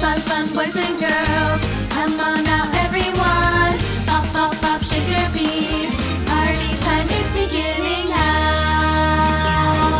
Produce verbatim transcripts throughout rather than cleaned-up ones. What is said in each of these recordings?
fun, fun, boys and girls. Come on now, everyone. Pop, pop, pop, shake your beat. Party time is beginning now.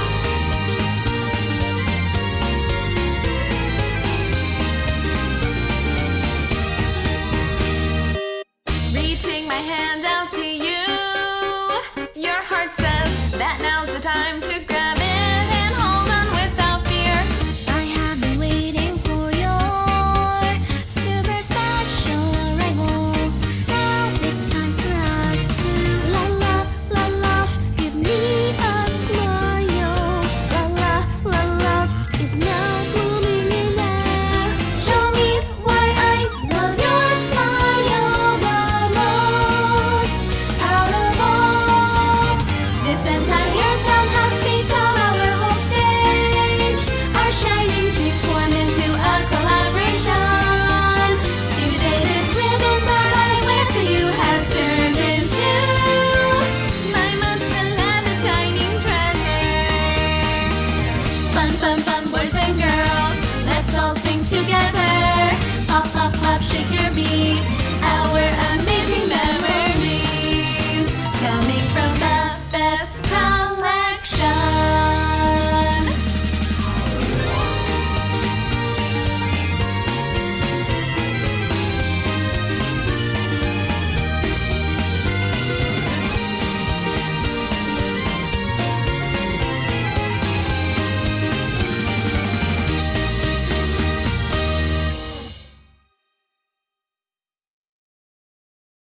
Reaching my hand out to you. Your heart says that now's the time to grab it and hold on without fear. I have been waiting for your super special arrival. Now it's time for us to la la la love. Give me a smile. La la la love is now blooming in there. Show me why I love your smile the most out of all. This entire town has become our whole stage. Our shining dreams form into a collaboration. Today this ribbon that I wear for you has turned into My most beloved shining treasure. fun, fun, fun, boys and girls. Let's all sing together. Pop, pop, pop, shake your beat. Our amazing memories coming from the best